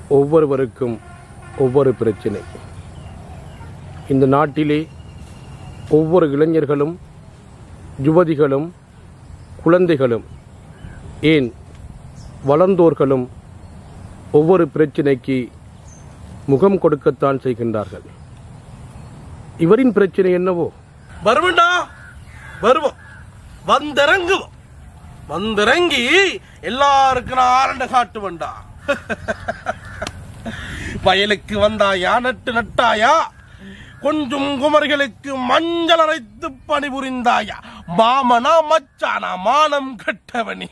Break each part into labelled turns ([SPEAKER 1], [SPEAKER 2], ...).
[SPEAKER 1] ஒவ்வொருவருக்கும் ஒவ்வொரு பிரச்சனை. இந்த நாட்டிலே ஒவ்வொரு இளைஞர்களும், யுவதிகளும், குழந்தைகளும், ஏன் வளர்ந்தோர்களும் ஒவ்வொரு பிரச்சனைக்கு முகம் கொடுக்கத்தான் செய்கின்றார்கள். இவரின் பிரச்சனை என்னவோ?
[SPEAKER 2] வருவண்டா, வருவோம், வந்திறங்குவோம், வந்திறங்கி எல்லாருக்கும் நான் ஆரண்ட காட்டுவண்டா. வயலுக்கு வந்தாயா, நட்டு நட்டாயா, கொஞ்சம் குமர்களுக்கு மஞ்சள் அரைத்து பணிபுரிந்தாயா, மாமனா மச்சானா மானம் கட்டவனி.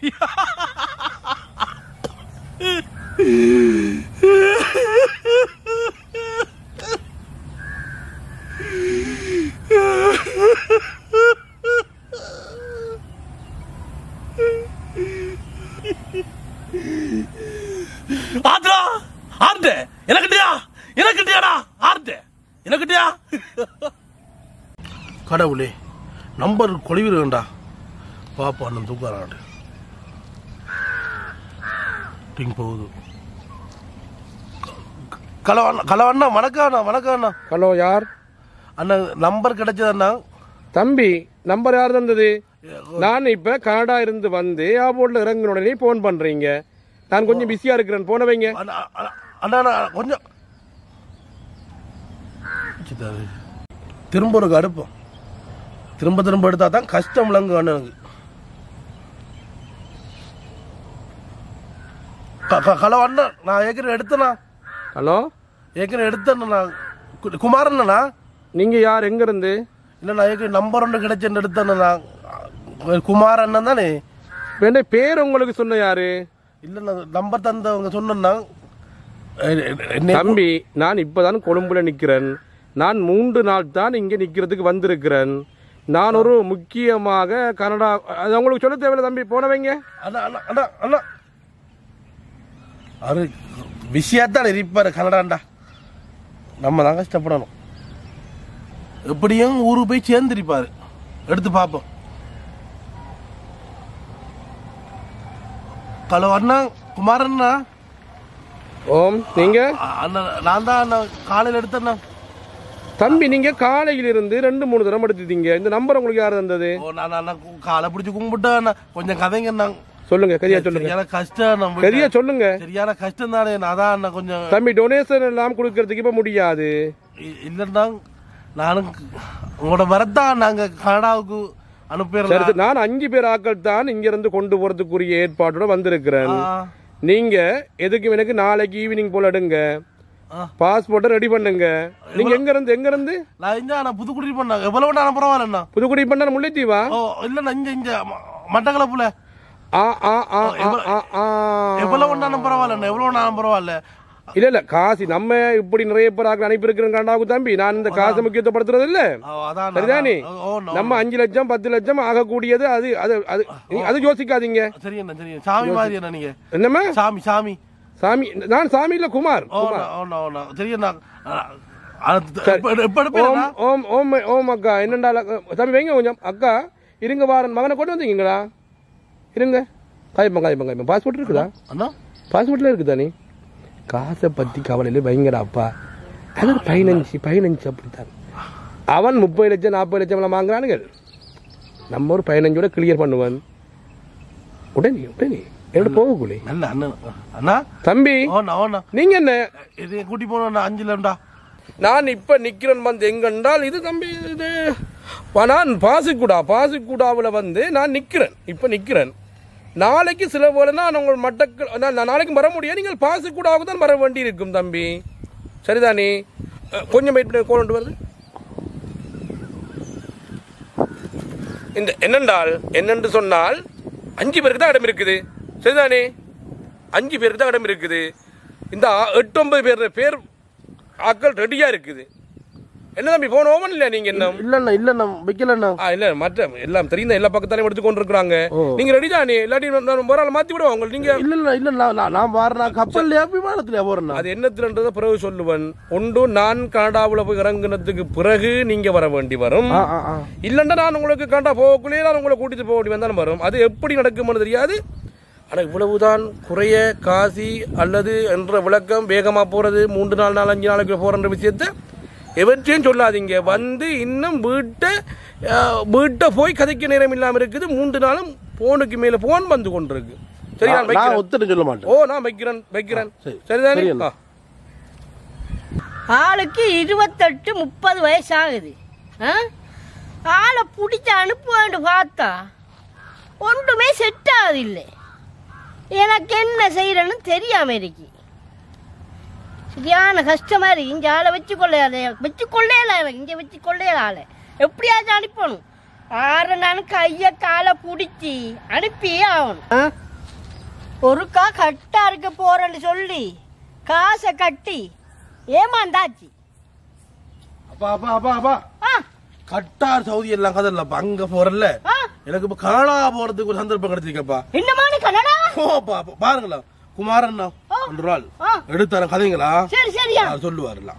[SPEAKER 2] ஆத்ரா ஆர்டே எனக்கிட்டியா, எனக்கிட்டியாடா ஆர்டே எனக்கிட்டியா. கடவுளே, நம்பர் கொழிவிருக்கண்டா. பாப்பா அண்ணன் தூக்காராடு டிங் போகுது. ஹலோ அண்ணா, வணக்கம் அண்ணா, வணக்கம் அண்ணா.
[SPEAKER 1] ஹலோ, யார்
[SPEAKER 2] அண்ணா? நம்பர் கிடைச்சதண்ணா.
[SPEAKER 1] தம்பி, நம்பர் யார் தந்தது? நான் இப்ப கனடா இருந்து வந்து ஏர்போர்ட்ல இறங்கின உடனே போன் பண்றீங்க. நான் கொஞ்சம் பிஸியா இருக்கிறேன், போன வைங்க.
[SPEAKER 2] அண்ணா கொஞ்சம் திரும்ப ஒரு அடுப்போம். திரும்ப திரும்ப எடுத்தா தான் கஷ்டம் இல்லைங்க அண்ணனுக்கு. ஹலோ அண்ணா, நான் ஏற்கனவே எடுத்தேண்ணா.
[SPEAKER 1] ஹலோ,
[SPEAKER 2] ஏற்கனவே எடுத்தேண்ணா. குமாரண்ணா,
[SPEAKER 1] நீங்க யார், எங்க இருந்து?
[SPEAKER 2] இல்லை, நான் ஏற்கனவே நம்பர் ஒன்று கிடைச்சேன்னு எடுத்தேண்ணா. குமார் அண்ணன் தானே?
[SPEAKER 1] என்ன பேர் உங்களுக்கு சொன்ன யாரு?
[SPEAKER 2] இல்ல, நம்பர் தந்தவங்க சொன்னா.
[SPEAKER 1] தம்பி, நான் இப்பதான் கொழும்புல நிக்கிறேன். நான் 3 நாள் தான் இங்க நிக்கிறதுக்கு வந்திருக்கிறேன். நான் ஒரு முக்கியமாக கனடா, அது உங்களுக்கு சொல்ல தேவையில்லை தம்பி, போன வைங்க.
[SPEAKER 2] அண்ணா அது விஷயத்தான் இருப்பாரு கனடாண்டா. நம்ம தான் கஷ்டப்படணும். எப்படியும் ஊருக்கு போய் சேர்ந்துருப்பாரு. எடுத்து பார்ப்போம். ஹலோ அண்ணா, குமாரண்ணா.
[SPEAKER 1] ஓம், நீங்க?
[SPEAKER 2] அண்ணா, நான் தான் அண்ணா காலையில் எடுத்தேண்ணா.
[SPEAKER 1] தம்பி, நீங்க காலையில இருந்து 2-3 தரம் எடுத்துட்டீங்க. இந்த நம்பர் உங்களுக்கு யார் தந்தது?
[SPEAKER 2] நான் காலை பிடிச்சி கும்பிட்டேன். கொஞ்சம் கதைங்க
[SPEAKER 1] சொல்லுங்க, கரியா சொல்லுங்க.
[SPEAKER 2] சரியான கஷ்டம்,
[SPEAKER 1] கரியா சொல்லுங்க.
[SPEAKER 2] சரியான கஷ்டம் தானே. அதான் கொஞ்சம்
[SPEAKER 1] தம்பி, டொனேஷன் எல்லாம் கொடுக்கறதுக்கு இப்ப முடியாது.
[SPEAKER 2] இல்லைன்னா நானும் உங்களோட வரத்தான் நாங்க கனடாவுக்கு அனுப்பிடுறோம்.
[SPEAKER 1] நான் 5 பேர் ஆக்கள் தான் இங்க இருந்து கொண்டு போறதுக்குரிய ஏற்பாட்டோட வந்திருக்கிறேன். நீங்க எதுக்கு எனக்கு நாளைக்கு ஈவினிங் போல எடுங்க, பாஸ்போர்ட்டை ரெடி பண்ணுங்க. நீங்க எங்க இருந்து?
[SPEAKER 2] நான் புதுக்குடி பண்ணாங்க. எவ்வளவு நேரம் பரவாயில்ல.
[SPEAKER 1] புதுக்குடி பண்ண முல்லைத்தீவா?
[SPEAKER 2] இல்ல, இங்க மட்டக்களப்புல. எவ்வளவு நேரம் பரவாயில்ல, எவ்வளவு நேரம் பரவாயில்ல.
[SPEAKER 1] இல்ல காசு நம்ம இப்படி நிறைய பேர் அனுப்பி இருக்கிறேன் கனடாவுக்கு தம்பி. நான் இந்த காசை முக்கியத்துவப்படுத்துறது இல்ல, சரிதானே? நம்ம 5 லட்சம் 10 லட்சம் ஆகக்கூடியது அது அது அது யோசிக்காதீங்க.
[SPEAKER 2] சாமி மாதிரி நீங்க
[SPEAKER 1] என்னமா?
[SPEAKER 2] சாமி சாமி
[SPEAKER 1] சாமி. நான் சாமி இல்ல, குமார். ஓம் ஓம் ஓம் அக்கா. என்னண்டா தம்பி வைங்க கொஞ்சம். அக்கா இருங்க, வாரன் மகனை கொண்டு வந்தீங்களா? இருங்க, காய்ப்பா. பாஸ்போர்ட் இருக்குதா? பாஸ்போர்ட்ல இருக்குதா? நீ காசை பத்தி கவலையில பயங்கர அப்பா. அது 15 அப்படித்தான். அவன் 30 லட்சம் 40 லட்சம் எல்லாம் வாங்குறானுங்க. நம்ம ஒரு 15 கிளியர் பண்ணுவான். உடனே என்னோட போகக்கூடாது. தம்பி, நீங்க என்ன
[SPEAKER 2] கூட்டி போன 5 லட்சம்டா.
[SPEAKER 1] நான் இப்ப நிக்கிறேன் வந்து எங்கென்றால் இது தம்பி, இது நான் பாசிக்குடாவில் வந்து நான் நிக்கிறேன். இப்ப நிக்கிறேன். நாளைக்கு சில போல நான் உங்கள் நான் நாளைக்கு வர முடியாது. நீங்கள் பாசிக்குடாவுக்கு தான் வர வேண்டி இருக்கும் தம்பி, சரிதானே? கொஞ்சம் வெயிட் பண்ணி கொண்டு வருது. இந்த என்னென்று சொன்னால் 5 பேருக்கு தான் இடம் இருக்குது, சரிதானே? 5 பேருக்கு தான் இடம் இருக்குது. இந்த 8-9 பேர் ஆக்கள் ரெடியா இருக்குது. என்ன தம்பி, போன ஓமன் இல்ல நீங்க? என்ன
[SPEAKER 2] இல்ல வைக்கலண்ணா.
[SPEAKER 1] இல்ல, மற்ற எல்லாம் தெரியும், எல்லா பக்கத்தாலையும் எடுத்து கொண்டு இருக்கிறாங்க. நீங்க ரெடி தானே? இல்லாட்டி ஒரு ஆள் மாத்தி விடுவோம் உங்களுக்கு. நீங்க
[SPEAKER 2] இல்ல நான் வரேன். கப்பல்ல விமானத்துல போறேன்.
[SPEAKER 1] அது என்னத்துலன்றத பிறகு சொல்லுவேன். ஒன்று, நான் கனடாவுல போய் இறங்குனதுக்கு பிறகு நீங்க வர வேண்டி வரும். இல்லன்னா நான் உங்களுக்கு கனடா போகக்குள்ளே நான் உங்களை கூட்டிட்டு போக வேண்டி வந்தாலும் வரும். அது எப்படி நடக்கும்னு தெரியாது. ஆனால் இவ்வளவுதான் குறைய காசி அல்லது என்ற விளக்கம் வேகமாக போகிறது 3 நாள் 5 நாளைக்கு போகிற விஷயத்தை எவற்றையும் சொல்லாதீங்க. வந்து இன்னும் வீட்டை போய் கதைக்க நேரம் இல்லாமல் இருக்குது. 3 நாளும் போனுக்கு மேலே போன் வந்து கொண்டிருக்கு. சரி, நான்
[SPEAKER 2] ஒத்துட்டு சொல்ல மாட்டேன்.
[SPEAKER 1] ஓ, நான் வைக்கிறேன். சரிதானே?
[SPEAKER 3] ஆளுக்கு 28-30 வயசு ஆகுது. ஆளை பிடிச்ச அனுப்புவான்னு பார்த்தா ஒன்றுமே செட் ஆகுது. இல்லை, எனக்கு என்ன செய்யறேன்னு தெரியாம இருக்கு. சரியான கஷ்டமா இருக்கு. இங்க ஆளை வச்சு கொள்ளையால எனக்கு இங்க வச்சு கொள்ளையால எப்படியாச்சும் அனுப்பணும். 6 நாள் கைய காலை பிடிச்சி அனுப்பியே ஆகணும். ஒருக்கா கட்டா இருக்க போறேன்னு சொல்லி காசை கட்டி ஏமாந்தாச்சு.
[SPEAKER 2] அப்பா கட்டார் சவுதி எல்லாம் கதை இல்லப்பா. அங்க போறல எனக்கு இப்ப கனடா போறதுக்கு ஒரு சந்தர்ப்பம் கிடைச்சிருக்கப்பா.
[SPEAKER 3] என்னமான கனடா?
[SPEAKER 2] ஓப்பா பாருங்களா, குமாரன் ஒன்று நாள் எடுத்தார கதைங்களா?
[SPEAKER 3] சரி சரியா
[SPEAKER 2] சொல்லுவாருலாம்.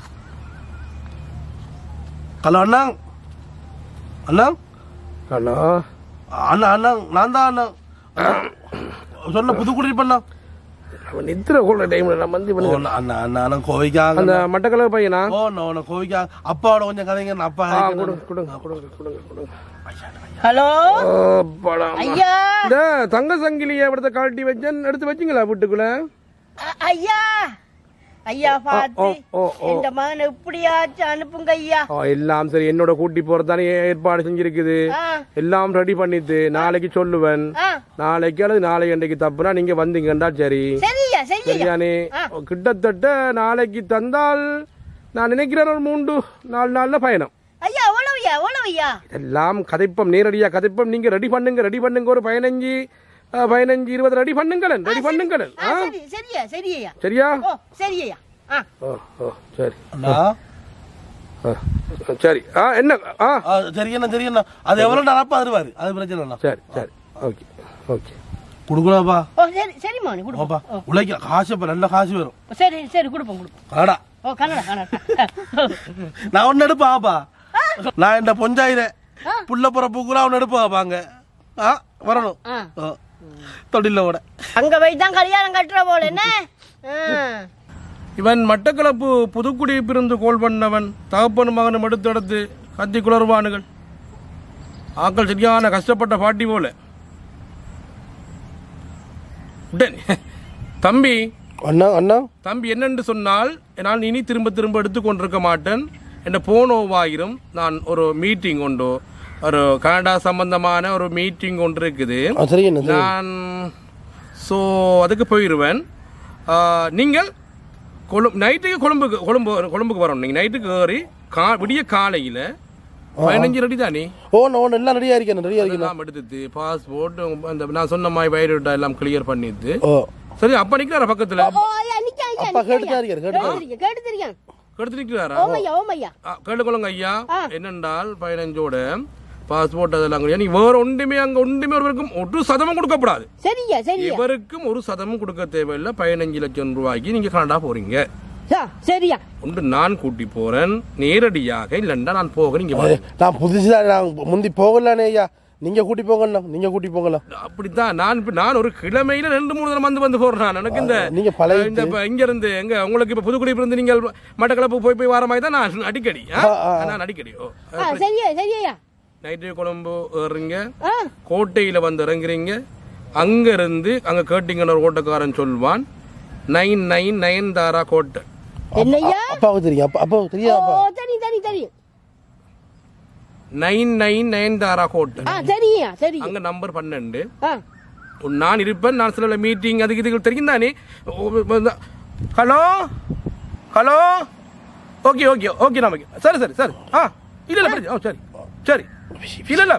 [SPEAKER 2] ஹலோ அண்ணா அண்ணா
[SPEAKER 1] அண்ணா
[SPEAKER 2] அண்ணா அண்ணா நான் தான் அண்ணா சொன்ன புதுக்குடி பண்ணா
[SPEAKER 1] நித்திர கொள்ள டைம்ல நான் வந்து
[SPEAKER 2] அண்ணா அண்ணா அண்ணா கோவிக்காங்க
[SPEAKER 1] அந்த மட்டக்கலர் பையனா?
[SPEAKER 2] ஓ நோ கோவிக்காங்க. அப்பாவோட கொஞ்சம் கதைங்க. அப்பா
[SPEAKER 1] கொடுங்க.
[SPEAKER 3] ஹலோ ஐயா,
[SPEAKER 1] இந்த தங்க சங்கிலியை எடுத்து கழட்டி வச்சேன், எடுத்து வச்சிங்களா வீட்டுக்குள்ள?
[SPEAKER 3] ஐயா ஐயா பாத்து இந்த மகன் எப்படியாச்சும் அனுப்புங்க ஐயா.
[SPEAKER 1] எல்லாம் சரி, என்னோட கூட்டி போறதானே ஏற்பாடு செஞ்சிருக்குது. எல்லாம் ரெடி பண்ணிட்டு நாளைக்கு சொல்லுவேன். நாளைக்கு அல்லது நாளை அன்றைக்கு தப்புனா நீங்க வந்தீங்கண்டா சரி. சரியானே? கிட்டத்தட்ட நாளைக்கு தந்தால் நான் நினைக்கிறேன் ஒரு 3-4 நாள்ல பயணம். எல்லாம் கதைப்பம், நேரடியா கதைப்பம். நீங்க ரெடி பண்ணுங்க ஒரு 15-20 ரெடி பண்ணுங்களேன். சரியா? சரி. என்ன
[SPEAKER 2] சரி அது எவ்வளவு நடப்பா தருவாரு, அது பிரச்சனை இல்லை.
[SPEAKER 1] சரி ஓகே
[SPEAKER 2] கொடுக்கலாப்பா.
[SPEAKER 3] சரிம்மா
[SPEAKER 2] உழைக்க காசு நல்ல காசு வரும்.
[SPEAKER 3] சரி கொடுப்போம்.
[SPEAKER 2] கனடா நான் ஒன்னு எடுப்பாப்பா. நான் இந்த பொஞ்சாயிரம் புள்ள பிறப்புக்குள்ள அவன் எடுப்பாங்க. வரணும் தொழிலோட
[SPEAKER 3] அங்க போய்தான் கல்யாணம் கட்டுற போல. என்ன
[SPEAKER 1] இவன் மட்டக்களப்பு புதுக்குடி பிரிந்து கோல் பண்ணவன் தகப்பனும் மகனும் எடுத்து கத்தி குளறுவானுகள். ஆக்கள் சரியான கஷ்டப்பட்ட பாட்டி போல. தம்பி தம்பி என்னென்று சொன்னால் நான் இனி திரும்ப எடுத்துக்கொண்டிருக்க மாட்டேன். என் போனோவாயிரும். நான் ஒரு மீட்டிங் உண்டு, ஒரு கனடா சம்பந்தமான ஒரு மீட்டிங் ஒன்று இருக்குது. நான் அதுக்கு போயிடுவேன். நீங்கள் நைட்டுக்கு கொழும்புக்கு வரணும். நீங்கள் நைட்டுக்கு ஏறி விடிய காலையில் 15 ரெடி தானே?
[SPEAKER 2] எல்லாம் ரெடியா இருக்கேன்.
[SPEAKER 1] எடுத்து பாஸ்போர்ட் அந்த நான் சொன்ன மாதிரி பயோடேட்டா எல்லாம் கிளியர் பண்ணிட்டு சரி. அப்ப நிக்கிறாரா பக்கத்துல? கேட்டுக்கொள்ளுங்க ஐயா. என்னென்றால் 15ஓட பாஸ்போர்ட் அதெல்லாம் வேற ஒன்றுமே அங்க ஒன்றுமே ஒருவருக்கும் 1% கொடுக்கப்படாது. இவருக்கும் 1% கொடுக்க தேவையில்லை. 15 லட்சம் ரூபாய்க்கு நீங்க கனடா போறீங்க.
[SPEAKER 3] சரியா?
[SPEAKER 1] ஒன்று நான் கூட்டி போறேன் நேரடியாக. இல்லைண்டா நான் போகிறேன்.
[SPEAKER 2] நான் புதுசா முந்தி போகலானே ஐயா. நீங்க கூட்டி போங்கலாம்.
[SPEAKER 1] அப்படித்தான் நான் ஒரு கிழமையில 2-3 தடவை வந்து போறேன். எனக்கு இந்த இங்க இருந்து எங்க உங்களுக்கு இப்ப புதுக்குடி இருந்து நீங்கள் மட்டக்களப்பு போய் வர மாதிரி தான் நான் அடிக்கடி. நைட்டு கொழும்பு ஏறுறீங்க, கோட்டையில வந்து இறங்குறீங்க. அங்க இருந்து அங்க கேட்டீங்கன்னு ஒரு ஓட்டக்காரன் சொல்வான் 999 தாரா கோட்டை.
[SPEAKER 2] அப்பாவுக்கு தெரியும்.
[SPEAKER 1] 999 தாரா கோட்டை. அங்க நம்பர் 12. நான் இருப்பேன். நான் சில மீட்டிங் அதுக்கு இதுக்கு தெரியும் தானே. ஹலோ ஓகே நமக்கு சரி இல்ல சரி இல்ல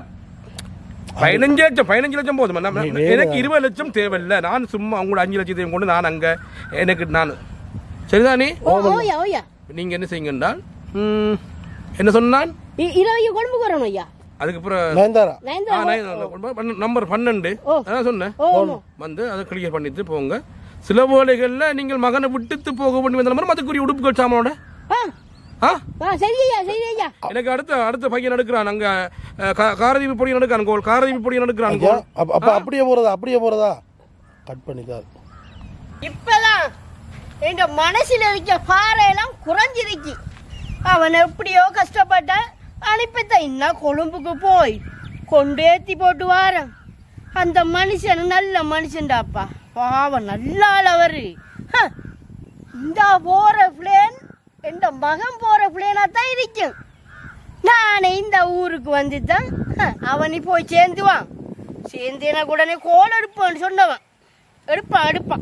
[SPEAKER 1] 15 லட்சம் போதுமா? எனக்கு 20 லட்சம் தேவையில்லை. நான் சும்மா அவங்களோட 5 லட்சத்தையும் கொண்டு நான் அங்க நான் சரிதானே? நீங்க என்ன செய்யுங்க என்றால் என்ன சொன்னான் அதுக்கப்புறம் நம்பர் 12 சொன்னேன் வந்து அதை கிளியர் பண்ணிட்டு போங்க. சில வேளைகள்ல நீங்கள் மகனை விட்டுத்து போக வேண்டி வந்த மாதிரி அதுக்குரிய உடுப்புகள் சாமானோட எனக்கு அடுத்த பையன் எடுக்கிறான். அங்க காரதீப பொடியன் எடுக்கிறான். காரதீப பொடியன் எடுக்கிறான்.
[SPEAKER 2] அப்படியே போறதா கட் பண்ணிதான்
[SPEAKER 3] இப்பதான் எங்க மனசுல இருக்க பாறையெல்லாம் குறைஞ்சிருக்கு. அவன் எப்படியோ கஷ்டப்பட்ட அனுப்பித்த இன்னும் கொழும்புக்கு போய் கொண்டேத்தி போட்டு வாரன். அந்த மனுஷன் நல்ல மனுஷன்டாப்பா, பாவம் நல்ல அவரு. இந்த போற பிளேன் என் மகன் போற பிளேனா தான் இருக்கும். நானே இந்த ஊருக்கு வந்துதான் அவனை போய் சேர்ந்துவான். சேர்ந்து எனக்கு உடனே கோல் எடுப்பான்னு சொன்னவன். எடுப்பான்.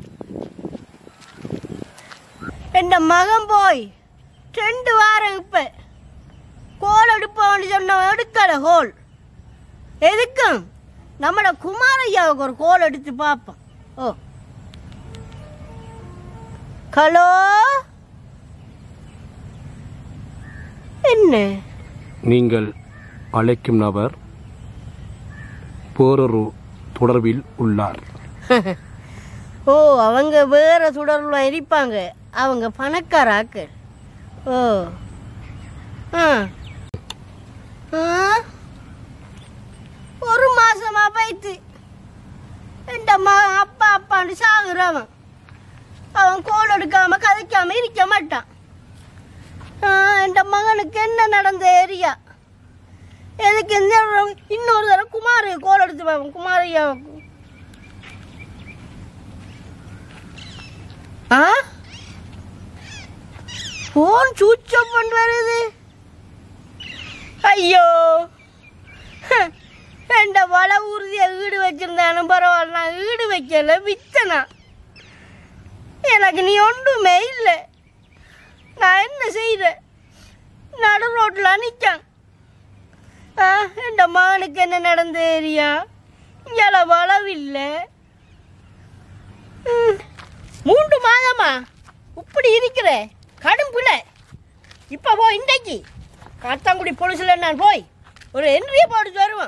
[SPEAKER 3] என் மகன் போய் 2 வாரம் இப்ப கோல் எடுப்பான்னு சொன்னவன் எடுக்கல கோல். எதுக்கும் நம்மளோட குமாரையாவுக்கு ஒரு கோல் எடுத்து பார்ப்போம். ஓ ஹலோ, என்ன
[SPEAKER 1] நீங்கள் அழைக்கும் நபர் வேறொரு தொடர்பில் உள்ளார்.
[SPEAKER 3] ஓ, அவங்க வேற தொடர்புல இருப்பாங்க. அவங்க பணக்காராக்கள். ஓ ஒரு மாசமா போயிட்டு என் அப்பா அப்பான்னு சாகுறவன். அவன் கோல் எடுக்காம கதைக்காம இருக்க மாட்டான். என் மகனுக்கு என்ன நடந்த ஏரியா எதுக்கு இன்னொரு தடவை குமார் கோல் எடுத்து பார்ப்போம். குமாரையாவுக்கு போன் சுவிட்ச் ஆஃப் பண்ணி வருது. ஐயோ, என் வள உறுதியை ஈடு வச்சிருந்தாலும் பரவாயில்ல, நான் ஈடு வைக்கல, வித்தனா. எனக்கு நீ ஒன்றுமே இல்லை. நான் என்ன செய்கிறேன்? நடு ரோட்டில் நிற்கான். என் மகனுக்கு என்ன நடந்த ஏரியா இங்கே வளவில்லை. 3 மாதமா இப்படி இருக்கிற கடும் பிள்ளை. இப்போ போய் இன்றைக்கு காத்தாங்குடி போலீஸில் நான் போய் ஒரு என்ட்ரியை போட்டு வருவேன்.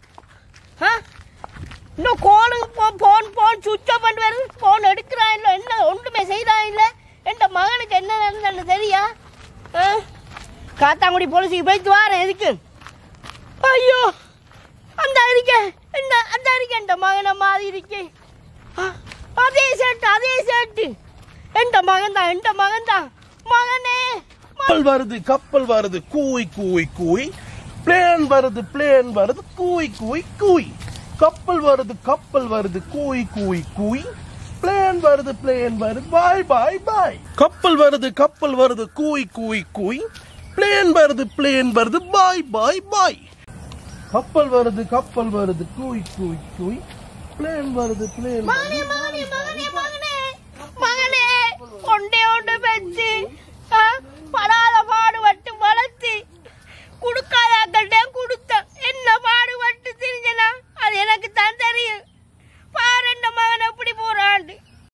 [SPEAKER 3] இன்னும் போன் சுவிட்ச் ஆஃப் பண்ணி வருது. போன் எடுக்கிறான் இல்லை, என்ன ஒன்றுமே செய்கிறான் இல்லை. என் மகனுக்கு என்ன நடந்தன்னு தெரியா? காத்தாங்குடி போலீஸுக்கு போயிட்டு வரேன். எதுக்கு? ஐயோ, அந்த அறிக்கை என்ன, அந்த அறிக்கை என் மகனை மாதிரி இருக்கே. அதே சேட்டு என் மகன் தான். மகனே,
[SPEAKER 2] கப்பல் வருது கூய் கூய் கூய். பிளேன் வருது கூய் கூய் கூய். கப்பல் வருது கூய் கூய் கூய். பிளேன் வருது பாய் பாய் பாய். கப்பல் வருது கூய் கூய் கூய். பிளேன் வருது பாய் பாய் பாய். கப்பல் வருது கூய் கூய் கூய். பிளேன் வருது
[SPEAKER 3] மகனே,